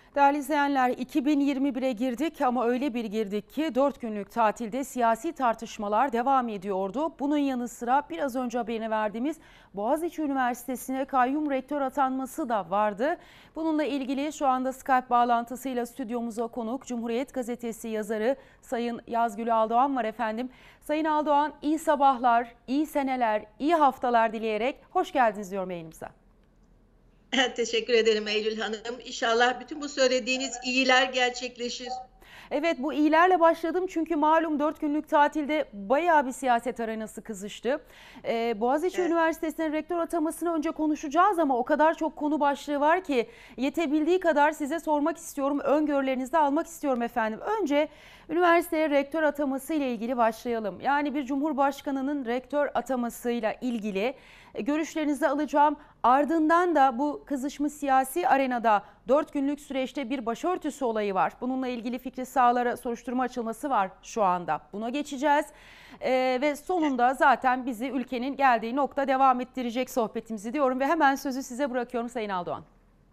Değerli izleyenler, 2021'e girdik ama öyle bir girdik ki 4 günlük tatilde siyasi tartışmalar devam ediyordu. Bunun yanı sıra biraz önce haberini verdiğimiz Boğaziçi Üniversitesi'ne kayyum rektör atanması da vardı. Bununla ilgili şu anda Skype bağlantısıyla stüdyomuza konuk Cumhuriyet Gazetesi yazarı Sayın Yazgül Aldoğan var efendim. Sayın Aldoğan, iyi sabahlar, iyi seneler, iyi haftalar dileyerek hoş geldiniz diyorum yayınımıza. Teşekkür ederim Eylül Hanım. İnşallah bütün bu söylediğiniz iyiler gerçekleşir. Evet, bu iyilerle başladım çünkü malum 4 günlük tatilde bayağı bir siyaset arenası kızıştı. Boğaziçi Evet. Üniversitesi'nin rektör atamasını önce konuşacağız ama o kadar çok konu başlığı var ki yetebildiği kadar size sormak istiyorum. Öngörülerinizi de almak istiyorum efendim. Önce üniversiteye rektör ataması ile ilgili başlayalım. Yani bir cumhurbaşkanının rektör atamasıyla ilgili görüşlerinizi alacağım. Ardından da bu kızışmış siyasi arenada 4 günlük süreçte bir başörtüsü olayı var. Bununla ilgili Fikri Sağlar'a soruşturma açılması var şu anda. Buna geçeceğiz. Ve sonunda zaten bizi ülkenin geldiği nokta devam ettirecek sohbetimizi diyorum ve hemen sözü size bırakıyorum Sayın Aldoğan.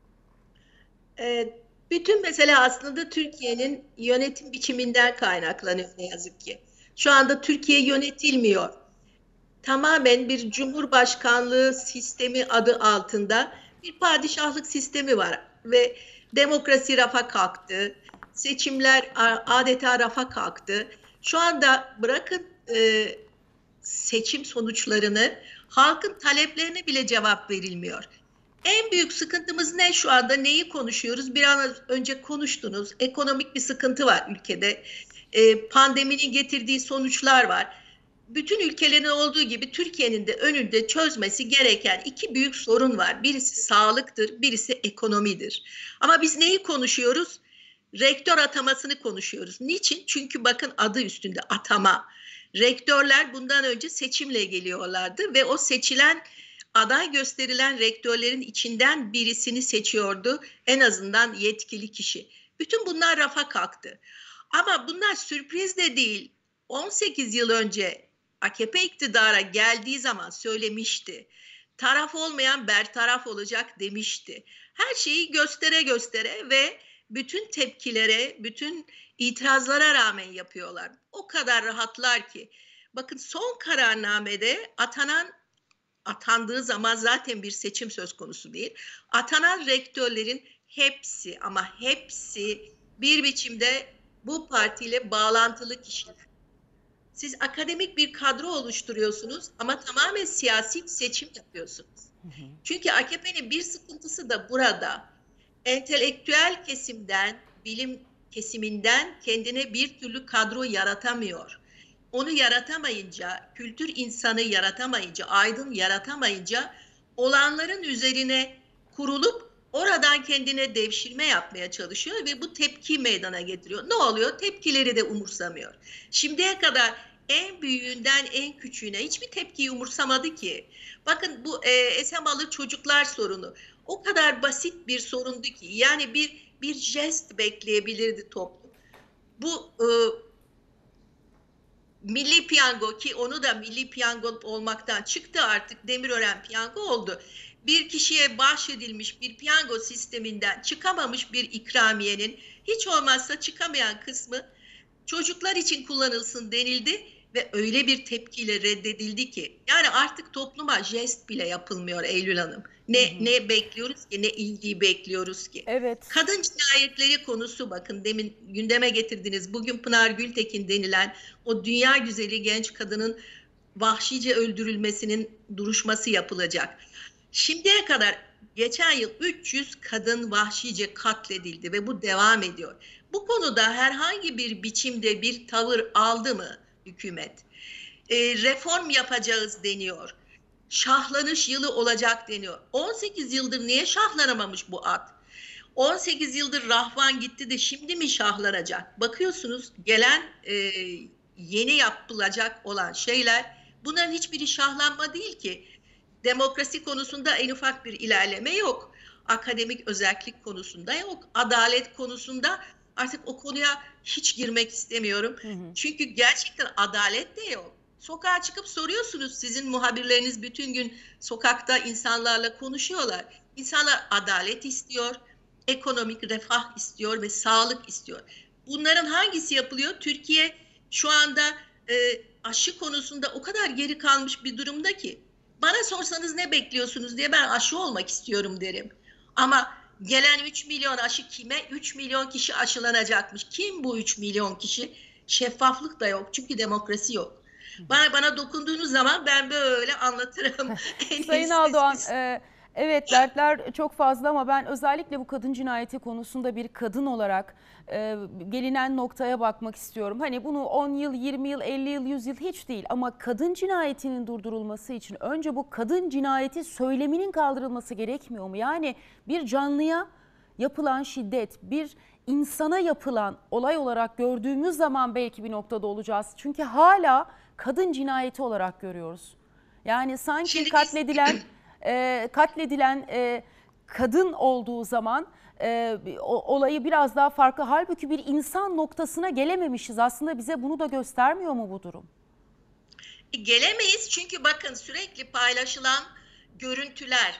Bütün mesele aslında Türkiye'nin yönetim biçiminden kaynaklanıyor ne yazık ki. Şu anda Türkiye yönetilmiyor. Tamamen bir cumhurbaşkanlığı sistemi adı altında bir padişahlık sistemi var ve demokrasi rafa kalktı. Seçimler adeta rafa kalktı. Şu anda bırakın seçim sonuçlarını, halkın taleplerine bile cevap verilmiyor. En büyük sıkıntımız ne şu anda? Neyi konuşuyoruz? Biraz önce konuştunuz. Ekonomik bir sıkıntı var ülkede. Pandeminin getirdiği sonuçlar var. Bütün ülkelerin olduğu gibi Türkiye'nin de önünde çözmesi gereken iki büyük sorun var. Birisi sağlıktır, birisi ekonomidir. Ama biz neyi konuşuyoruz? Rektör atamasını konuşuyoruz. Niçin? Çünkü bakın adı üstünde atama. Rektörler bundan önce seçimle geliyorlardı ve o seçilen aday gösterilen rektörlerin içinden birisini seçiyordu en azından yetkili kişi. Bütün bunlar rafa kalktı. Ama bunlar sürpriz de değil. 18 yıl önce AKP iktidara geldiği zaman söylemişti. Taraf olmayan bertaraf olacak demişti. Her şeyi göstere göstere ve bütün tepkilere, bütün itirazlara rağmen yapıyorlar. O kadar rahatlar ki. Bakın son kararnamede atandığı zaman zaten bir seçim söz konusu değil. Atanan rektörlerin hepsi ama hepsi bir biçimde bu partiyle bağlantılı kişiler. Siz akademik bir kadro oluşturuyorsunuz ama tamamen siyasi bir seçim yapıyorsunuz. Çünkü AKP'nin bir sıkıntısı da burada. Entelektüel kesimden, bilim kesiminden kendine bir türlü kadro yaratamıyor. Onu yaratamayınca, kültür insanı yaratamayınca, aydın yaratamayınca olanların üzerine kurulup oradan kendine devşirme yapmaya çalışıyor ve bu tepki meydana getiriyor. Ne oluyor? Tepkileri de umursamıyor. Şimdiye kadar en büyüğünden en küçüğüne hiçbir tepkiyi umursamadı ki. Bakın bu Esemalı çocuklar sorunu o kadar basit bir sorundu ki yani bir jest bekleyebilirdi toplum. Bu milli piyango ki onu da milli piyango olmaktan çıktı artık Demirören piyango oldu. Bir kişiye bahşedilmiş bir piyango sisteminden çıkamamış bir ikramiyenin hiç olmazsa çıkamayan kısmı çocuklar için kullanılsın denildi ve öyle bir tepkiyle reddedildi ki yani artık topluma jest bile yapılmıyor Eylül Hanım. Ne bekliyoruz ki ne ilgiyi bekliyoruz ki. Evet. Kadın cinayetleri konusu bakın demin gündeme getirdiniz. Bugün Pınar Gültekin denilen o dünya güzeli genç kadının vahşice öldürülmesinin duruşması yapılacak. Şimdiye kadar geçen yıl 300 kadın vahşice katledildi ve bu devam ediyor. Bu konuda herhangi bir biçimde bir tavır aldı mı hükümet? Reform yapacağız deniyor. Şahlanış yılı olacak deniyor. 18 yıldır niye şahlanamamış bu at? 18 yıldır Rahvan gitti de şimdi mi şahlanacak? Bakıyorsunuz gelen yeni yapılacak olan şeyler bunların hiçbiri şahlanma değil ki. Demokrasi konusunda en ufak bir ilerleme yok. Akademik özellik konusunda yok. Adalet konusunda artık o konuya hiç girmek istemiyorum. Çünkü gerçekten adalet de yok. Sokağa çıkıp soruyorsunuz, sizin muhabirleriniz bütün gün sokakta insanlarla konuşuyorlar. İnsanlar adalet istiyor, ekonomik refah istiyor ve sağlık istiyor. Bunların hangisi yapılıyor? Türkiye şu anda aşı konusunda o kadar geri kalmış bir durumda ki, bana sorsanız ne bekliyorsunuz diye ben aşı olmak istiyorum derim. Ama gelen 3 milyon aşı kime? 3 milyon kişi aşılanacakmış. Kim bu 3 milyon kişi? Şeffaflık da yok çünkü demokrasi yok. Bana dokunduğunuz zaman ben böyle anlatırım. Sayın Aldoğan, evet dertler çok fazla ama ben özellikle bu kadın cinayeti konusunda bir kadın olarak gelinen noktaya bakmak istiyorum. Hani bunu 10 yıl, 20 yıl, 50 yıl, 100 yıl hiç değil ama kadın cinayetinin durdurulması için önce bu kadın cinayeti söyleminin kaldırılması gerekmiyor mu? Yani bir canlıya yapılan şiddet, bir insana yapılan olay olarak gördüğümüz zaman belki bir noktada olacağız. Çünkü hala kadın cinayeti olarak görüyoruz. Yani sanki Şimdi katledilen kadın olduğu zaman olayı biraz daha farklı. Halbuki bir insan noktasına gelememişiz. Aslında bize bunu da göstermiyor mu bu durum? Gelemeyiz çünkü bakın sürekli paylaşılan görüntüler,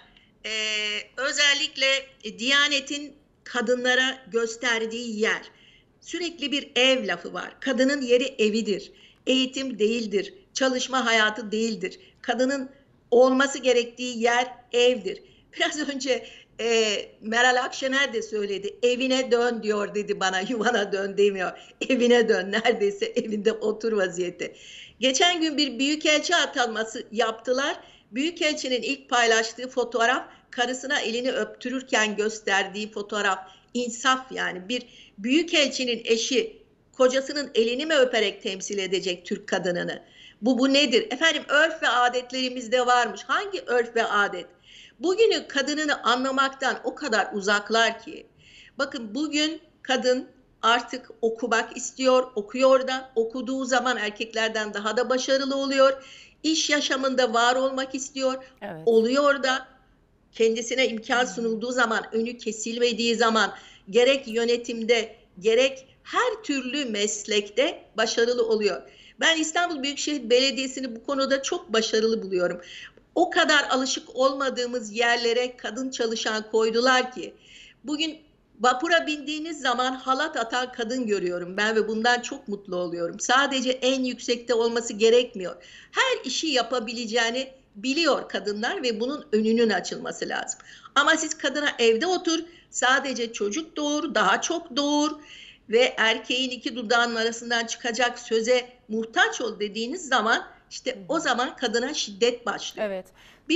özellikle Diyanet'in kadınlara gösterdiği yer, sürekli bir ev lafı var. Kadının yeri evidir, eğitim değildir, çalışma hayatı değildir. Kadının olması gerektiği yer evdir. Biraz önce Meral Akşener de söyledi. Evine dön diyor dedi bana, yuvana dön demiyor. Evine dön, neredeyse evinde otur vaziyette. Geçen gün bir büyükelçi atanması yaptılar. Büyükelçinin ilk paylaştığı fotoğraf karısına elini öptürürken gösterdiği fotoğraf. İnsaf yani. Bir büyükelçinin eşi kocasının elini mi öperek temsil edecek Türk kadınını? Bu nedir? Efendim örf ve adetlerimizde varmış. Hangi örf ve adet? Bugünün kadınını anlamaktan o kadar uzaklar ki. Bakın bugün kadın artık okumak istiyor, okuyor da okuduğu zaman erkeklerden daha da başarılı oluyor. İş yaşamında var olmak istiyor, Evet. oluyor da kendisine imkan sunulduğu zaman, önü kesilmediği zaman gerek yönetimde gerek her türlü meslekte başarılı oluyor. Ben İstanbul Büyükşehir Belediyesi'ni bu konuda çok başarılı buluyorum. O kadar alışık olmadığımız yerlere kadın çalışan koydular ki bugün vapura bindiğiniz zaman halat atan kadın görüyorum ben ve bundan çok mutlu oluyorum. Sadece en yüksekte olması gerekmiyor. Her işi yapabileceğini biliyor kadınlar ve bunun önünün açılması lazım. Ama siz kadına evde otur, sadece çocuk doğur, daha çok doğur ve erkeğin iki dudağının arasından çıkacak söze muhtaç ol dediğiniz zaman işte o zaman kadına şiddet başlıyor. Evet.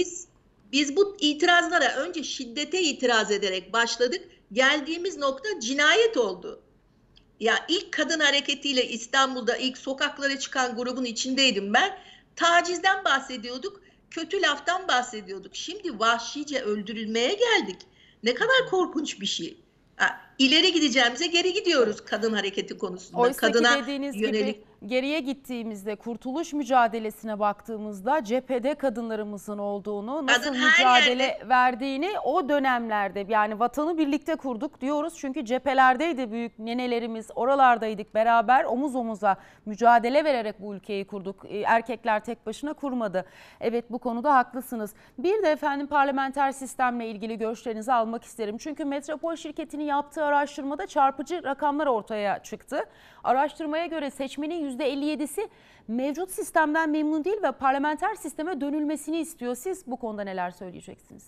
Biz bu itirazlara önce şiddete itiraz ederek başladık. Geldiğimiz nokta cinayet oldu. Ya ilk kadın hareketiyle İstanbul'da ilk sokaklara çıkan grubun içindeydim ben. Tacizden bahsediyorduk, kötü laftan bahsediyorduk. Şimdi vahşice öldürülmeye geldik. Ne kadar korkunç bir şey. İleri gideceğimize geri gidiyoruz kadın hareketi konusunda. Oysa kadına ki dediğiniz yönelik gibi geriye gittiğimizde kurtuluş mücadelesine baktığımızda cephede kadınlarımızın olduğunu, nasıl Kadın her mücadele yerde. verdiğini o dönemlerde yani vatanı birlikte kurduk diyoruz. Çünkü cephelerdeydi büyük nenelerimiz, oralardaydık beraber omuz omuza mücadele vererek bu ülkeyi kurduk. Erkekler tek başına kurmadı. Evet bu konuda haklısınız. Bir de efendim parlamenter sistemle ilgili görüşlerinizi almak isterim. Çünkü Metropol şirketinin yaptığı araştırmada çarpıcı rakamlar ortaya çıktı. Araştırmaya göre seçmenin %57'si mevcut sistemden memnun değil ve parlamenter sisteme dönülmesini istiyor. Siz bu konuda neler söyleyeceksiniz?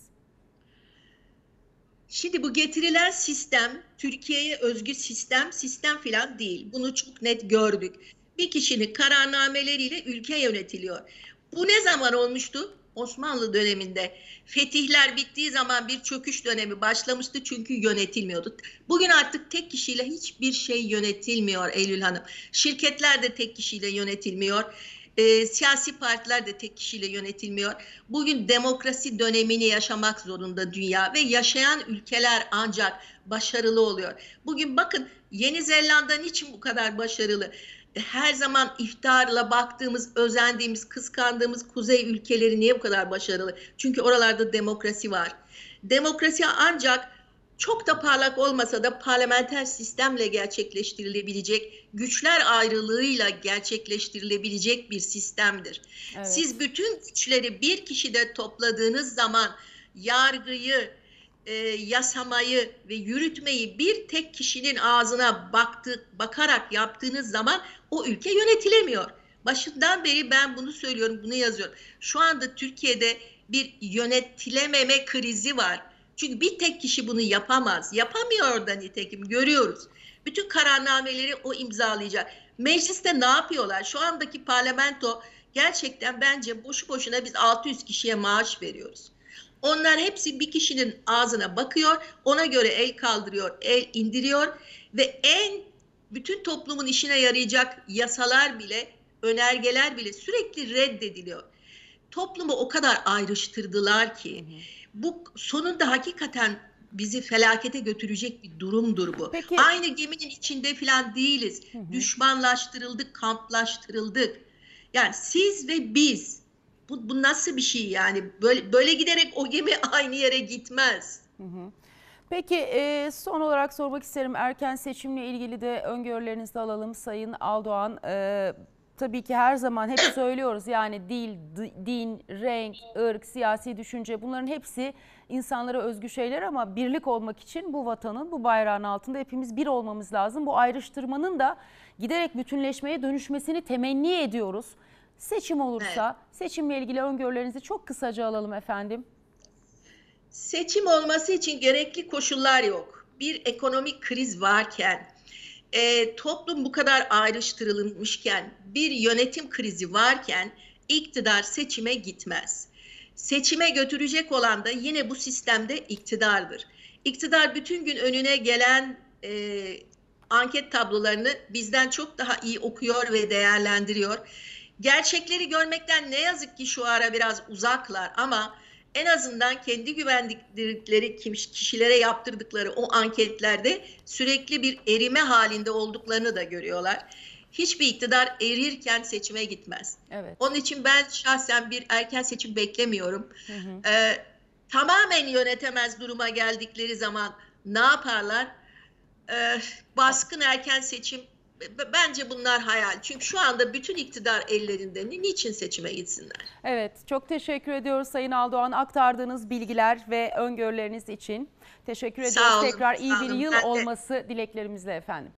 Şimdi bu getirilen sistem Türkiye'ye özgü sistem filan değil. Bunu çok net gördük. Bir kişinin kararnameleriyle ülke yönetiliyor. Bu ne zaman olmuştu? Osmanlı döneminde. Fetihler bittiği zaman bir çöküş dönemi başlamıştı çünkü yönetilmiyordu. Bugün artık tek kişiyle hiçbir şey yönetilmiyor Eylül Hanım. Şirketler de tek kişiyle yönetilmiyor. Siyasi partiler de tek kişiyle yönetilmiyor. Bugün demokrasi dönemini yaşamak zorunda dünya ve yaşayan ülkeler ancak başarılı oluyor. Bugün bakın Yeni Zelanda niçin bu kadar başarılı? Her zaman iftiharla baktığımız, özendiğimiz, kıskandığımız kuzey ülkeleri niye bu kadar başarılı? Çünkü oralarda demokrasi var. Demokrasi ancak çok da parlak olmasa da parlamenter sistemle gerçekleştirilebilecek, güçler ayrılığıyla gerçekleştirilebilecek bir sistemdir. Evet. Siz bütün güçleri bir kişide topladığınız zaman yargıyı, yasamayı ve yürütmeyi bir tek kişinin ağzına bakarak yaptığınız zaman o ülke yönetilemiyor. Başından beri ben bunu söylüyorum, bunu yazıyorum. Şu anda Türkiye'de bir yönetilememe krizi var. Çünkü bir tek kişi bunu yapamaz. Yapamıyor da nitekim görüyoruz. Bütün kararnameleri o imzalayacak. Mecliste ne yapıyorlar? Şu andaki parlamento gerçekten bence boşu boşuna biz 600 kişiye maaş veriyoruz. Onlar hepsi bir kişinin ağzına bakıyor, ona göre el kaldırıyor, el indiriyor ve bütün toplumun işine yarayacak yasalar bile, önergeler bile sürekli reddediliyor. Toplumu o kadar ayrıştırdılar ki bu sonunda hakikaten bizi felakete götürecek bir durumdur bu. Peki. Aynı geminin içinde falan değiliz. Düşmanlaştırıldık, kamplaştırıldık. Yani siz ve biz. Bu nasıl bir şey yani? Böyle giderek o gemi aynı yere gitmez. Peki son olarak sormak isterim. Erken seçimle ilgili de öngörülerinizi alalım Sayın Aldoğan. Tabii ki her zaman hep söylüyoruz yani dil, din, renk, ırk, siyasi düşünce bunların hepsi insanlara özgü şeyler ama birlik olmak için bu vatanın, bu bayrağın altında hepimiz bir olmamız lazım. Bu ayrıştırmanın da giderek bütünleşmeye dönüşmesini temenni ediyoruz. Seçim olursa seçimle ilgili öngörülerinizi çok kısaca alalım efendim. Seçim olması için gerekli koşullar yok. Bir ekonomik kriz varken, toplum bu kadar ayrıştırılmışken, bir yönetim krizi varken iktidar seçime gitmez. Seçime götürecek olan da yine bu sistemde iktidardır. İktidar bütün gün önüne gelen anket tablolarını bizden çok daha iyi okuyor ve değerlendiriyor. Gerçekleri görmekten ne yazık ki şu ara biraz uzaklar ama en azından kendi güvendikleri kişilere yaptırdıkları o anketlerde sürekli bir erime halinde olduklarını da görüyorlar. Hiçbir iktidar erirken seçime gitmez. Evet. Onun için ben şahsen bir erken seçim beklemiyorum. Tamamen yönetemez duruma geldikleri zaman ne yaparlar? Baskın erken seçim, bence bunlar hayal. Çünkü şu anda bütün iktidar ellerinde. Niçin seçime gitsinler? Evet, çok teşekkür ediyoruz Sayın Aldoğan aktardığınız bilgiler ve öngörüleriniz için. Teşekkür ediyoruz. Sağ olun, Tekrar iyi sağ bir olun. yıl Ben de- olması dileklerimizle efendim.